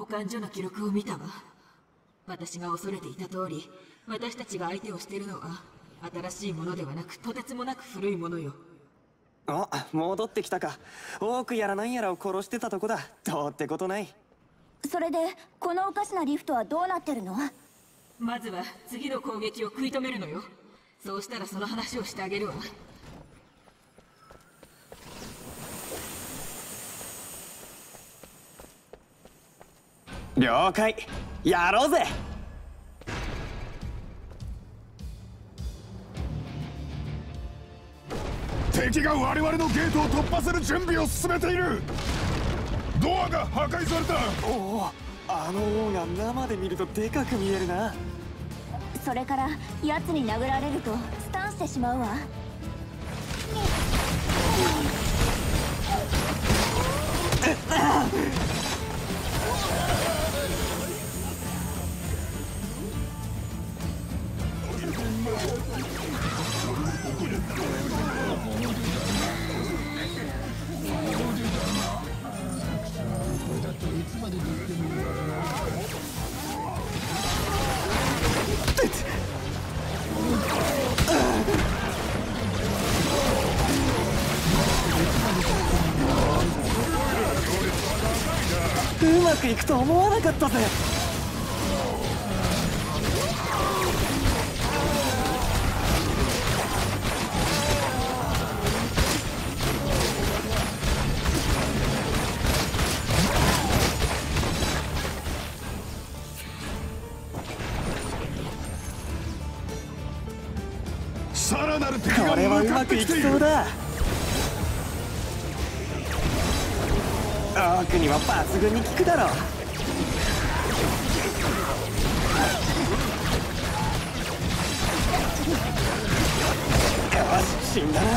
保管所の記録を見たわ。私が恐れていた通り、私たちが相手をしているのは新しいものではなく、とてつもなく古いものよ。 あ、戻ってきたか。多くやらなんやらを殺してたとこだ。どうってことない。 それでこのおかしなリフトはどうなってるの？ まずは次の攻撃を食い止めるのよ。そうしたらその話をしてあげるわ。 了解。やろうぜ。 敵が我々のゲートを突破する準備を進めている。ドアが破壊された。 おお、あの王が生で見るとでかく見えるな。 それから奴に殴られるとスタンしてしまうわ。 うまくいくと思わなかったぜ。 さらなる敵がこれはう向かまくいきってきている。 そうだ。オークには抜群に効くだろう。よし、死んだな。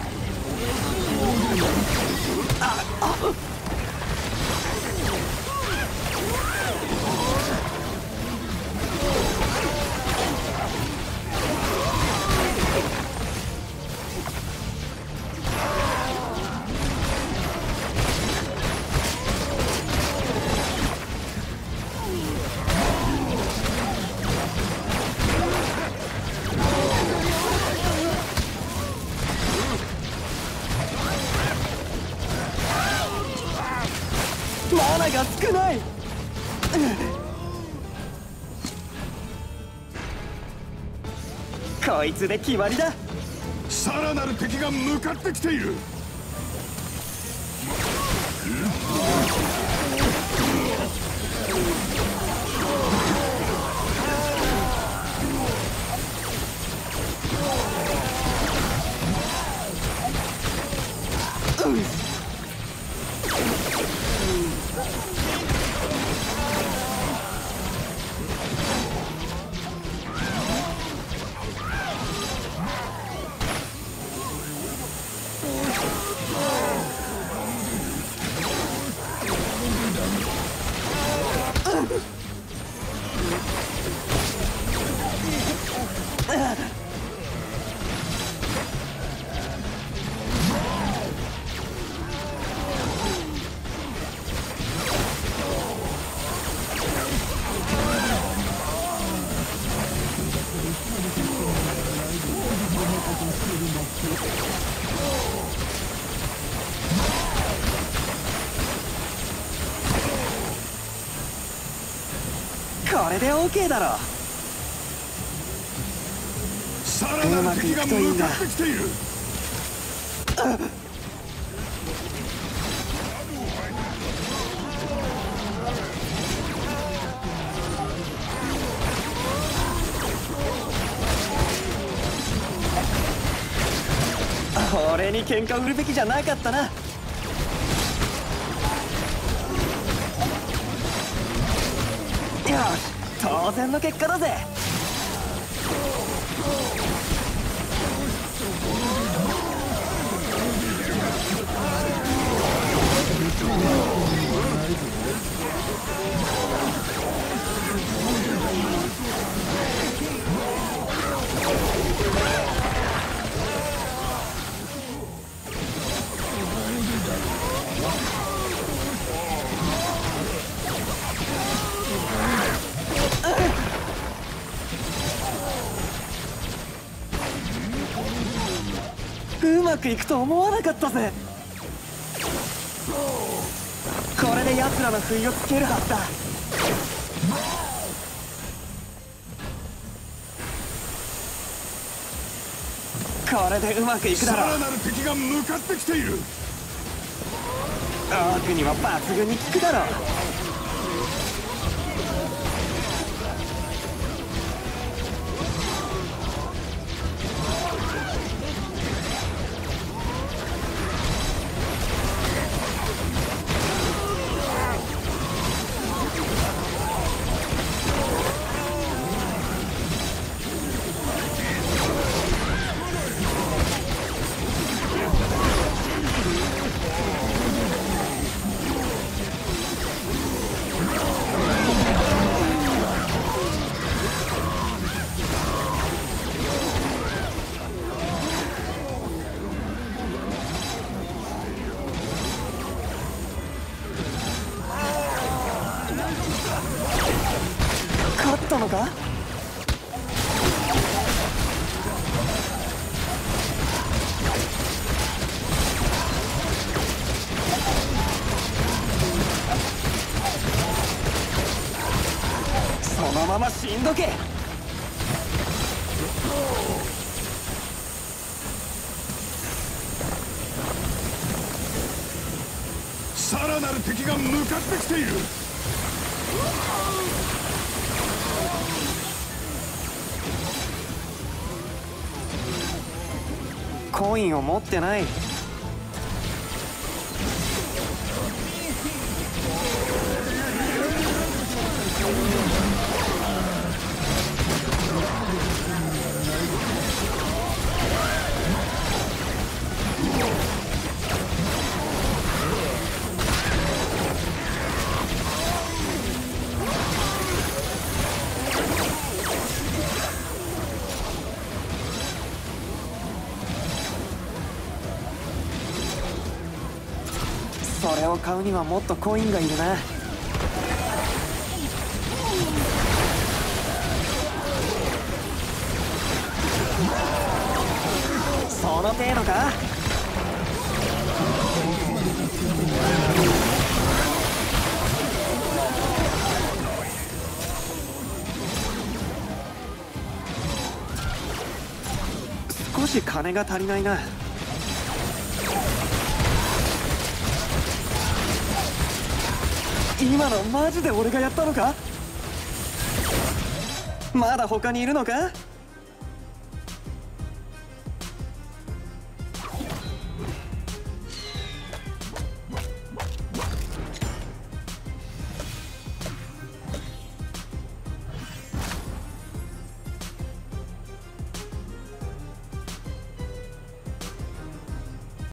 マナが少ない。こいつで決まりだ。 さらなる敵が向かってきている。 これで OK だろ。 さらなる敵が向かってきている。 俺に喧嘩売るべきじゃなかったな。よし、当然の結果だぜ。 くいくと思わなかったぜ。これで奴らの不意をつけるはずだ。これでうまくいくだろう。 さらなる敵が向かってきている。 オークには抜群に効くだろう。勝ったのか？そのまま死んどけ。 さらなる敵が向かってきている。 コインを持ってない。それを買うにはもっとコインがいるな。その程度か？少し金が足りないな。今のマジで俺がやったのか？まだ他にいるのか？